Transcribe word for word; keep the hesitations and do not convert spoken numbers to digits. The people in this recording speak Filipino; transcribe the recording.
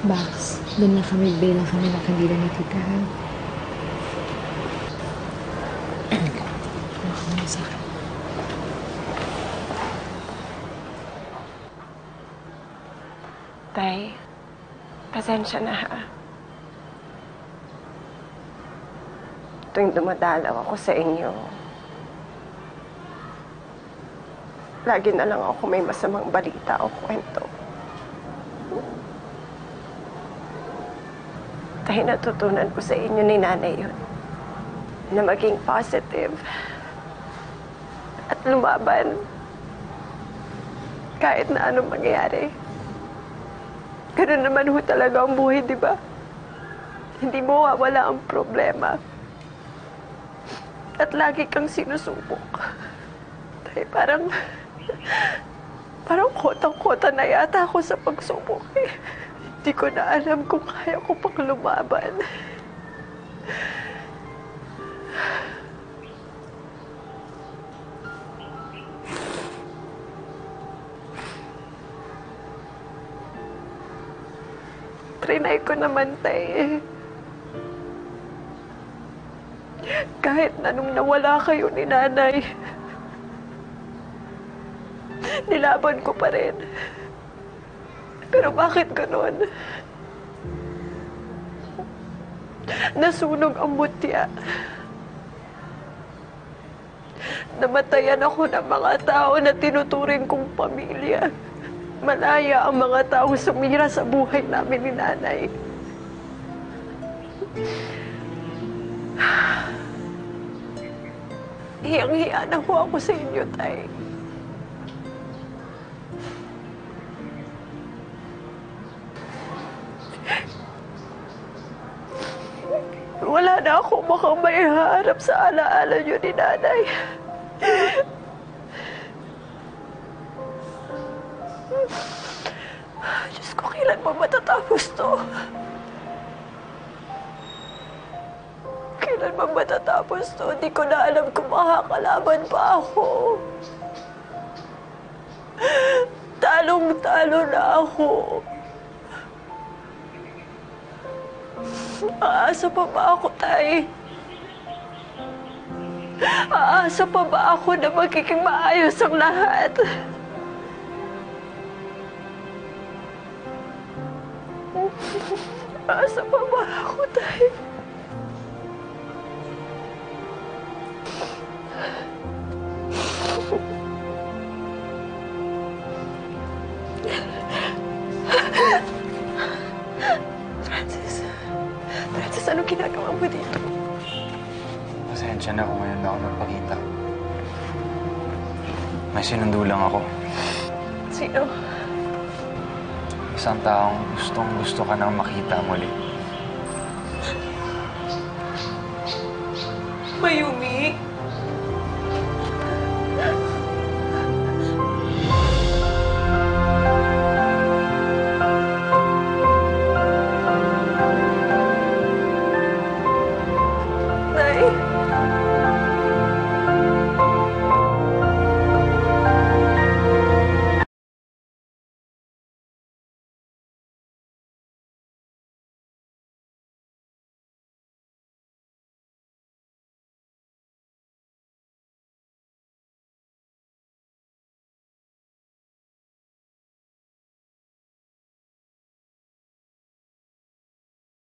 Bax, doon na kami, bilang kami nakagila ni Tita, ha? Ano ka muna sa akin? Tay, pasensya na ha. Tuwing dumadalaw ako sa inyo, lagi na lang ako may masamang balita o kwento. Tay, natutunan ko sa inyo ni Nanay yun, na maging positive at lumaban kahit na anong mangyari. Ganun naman ho talaga ang buhay, di ba? Hindi mo wawala ang problema. At lagi kang sinusubok. Tay, parang... Parang kotang-kota na yata ako sa pagsubok eh. Hindi ko na alam kung kaya ko pang lumaban. Trinay ko naman, tay. Kahit na nung nawala kayo ni Nanay, nilaban ko pa rin. Pero bakit ganun? Nasunog ang mutya. Namatayan ako ng mga tao na tinuturing kong pamilya. Malaya ang mga taong sumira sa buhay namin ni Nanay. Hiyang-hiya na ho ako sa inyo, tay. Wala na ako mukhang maiharap sa alaala niyo ni Nanay. Diyos ko, kailan pa matatapos to? Kailan ba matatapos to? Hindi ko na alam kung makakalaban pa ako. Talong-talo na ako. Aasa pa ba ako, tay? Aasa pa ba ako na magiging maayos ang lahat? Aasa pa ba ako, tay? Francis. Francis, anong ginagawa mo dito? Pasensya na kung ngayon na ako nagpakita. May sinundo lang ako. Sino? Isang taong gustong gusto ka nang makita muli. Mayumi?